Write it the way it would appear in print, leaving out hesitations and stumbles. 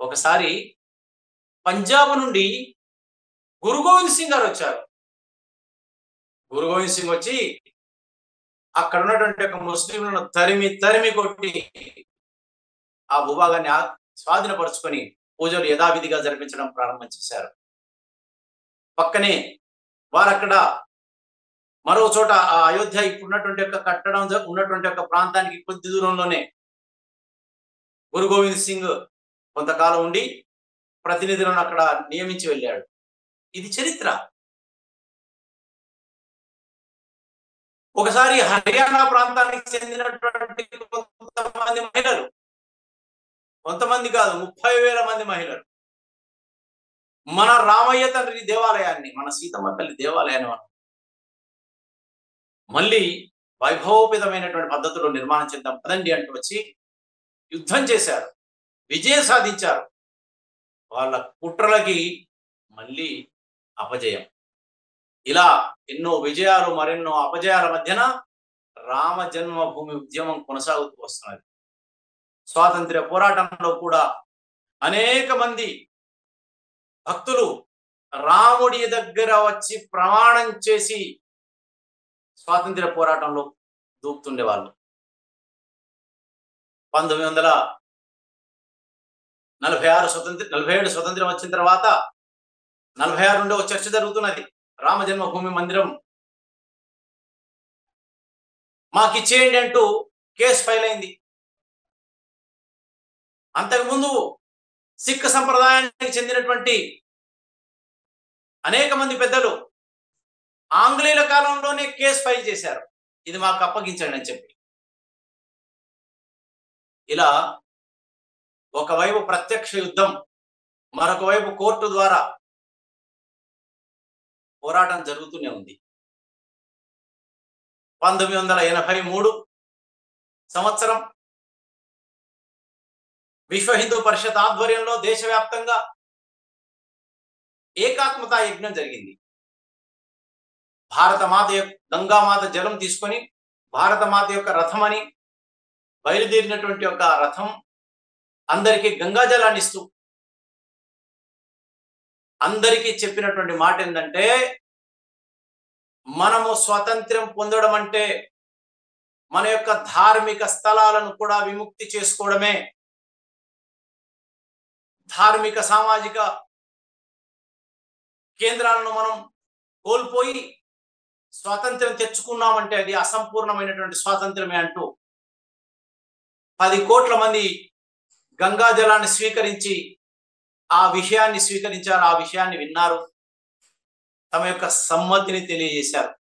ఒకసారి పంజాబ్ నుండి గురు గోవింద్ సింగ్ గారు వచ్చారు. గురు గోవింద్ సింగ్ వచ్చి అక్కడ ఉన్నటువంటి ఒక ముస్లింలను తరిమి తరిమి కొట్టి ఆ భూభాగాన్ని స్వాధీనపరుచుకొని పూజలు యథావిధిగా జరిపించడం ప్రారంభం చేశారు. పక్కనే వారక్కడ మరో చోట ఆ అయోధ్య ఇప్పుడున్నటువంటి యొక్క కట్టడం ఉన్నటువంటి యొక్క ప్రాంతానికి కొద్ది దూరంలోనే గురు గోవింద్ సింగ్ కొంతకాలం ఉండి ప్రతినిధులను అక్కడ నియమించి వెళ్ళాడు. ఇది చరిత్ర. ఒకసారి హర్యానా ప్రాంతానికి చెందినటువంటి కొంతమంది మహిళలు, కొంతమంది కాదు 30,000 మంది మహిళలు మన రామయ్య తండ్రి దేవాలయాన్ని, మన సీతమ్మ తల్లి దేవాలయాన్ని మళ్ళీ వైభవోపేతమైనటువంటి పద్ధతిలో నిర్మాణం చేద్దాం పదండి అంటూ వచ్చి యుద్ధం చేశారు, విజయం సాధించారు. వాళ్ళ కుట్రలకి మళ్ళీ అపజయం. ఇలా ఎన్నో విజయాలు మరెన్నో అపజయాల మధ్యన రామ జన్మభూమి ఉద్యమం కొనసాగుతూ వస్తున్నది. స్వాతంత్ర్య పోరాటంలో కూడా అనేక మంది భక్తులు రాముడి దగ్గర వచ్చి ప్రమాణం చేసి స్వాతంత్ర్య పోరాటంలో దూకుతుండేవాళ్ళు. 1947 స్వతంత్రం వచ్చిన తర్వాత 46 నుండి ఒక చర్చ జరుగుతున్నది. రామ జన్మభూమి మందిరం మాకిచ్చేయండి అంటూ కేసు ఫైల్ అయింది. అంతకుముందు సిక్ సంప్రదాయానికి చెందినటువంటి అనేక మంది పెద్దలు ఆంగ్లేయుల కాలంలోనే కేసు ఫైల్ చేశారు, ఇది మాకు అప్పగించండి అని చెప్పి. ఇలా ఒకవైపు ప్రత్యక్ష యుద్ధం, మరొక వైపు కోర్టు ద్వారా పోరాటం జరుగుతూనే ఉంది. 1983 సంవత్సరం విశ్వ హిందూ పరిషత్ ఆధ్వర్యంలో దేశవ్యాప్తంగా ఏకాత్మతా యజ్ఞం జరిగింది. భారతమాత గంగామాత జలం తీసుకొని భారతమాత యొక్క రథం అని బయలుదేరినటువంటి ఒక రథం అందరికీ గంగా జలాన్ని ఇస్తూ అందరికీ చెప్పినటువంటి మాట ఏంటంటే, మనము స్వాతంత్ర్యం పొందడం అంటే మన యొక్క ధార్మిక స్థలాలను కూడా విముక్తి చేసుకోవడమే. ధార్మిక సామాజిక కేంద్రాలను మనం కోల్పోయి స్వాతంత్ర్యం తెచ్చుకున్నామంటే అది అసంపూర్ణమైనటువంటి స్వాతంత్ర్యమే అంటూ 10 కోట్ల మంది గంగా జలాన్ని స్వీకరించి ఆ విషయాన్ని స్వీకరించారు, ఆ విషయాన్ని విన్నారు, తమ యొక్క సమ్మతిని తెలియజేశారు.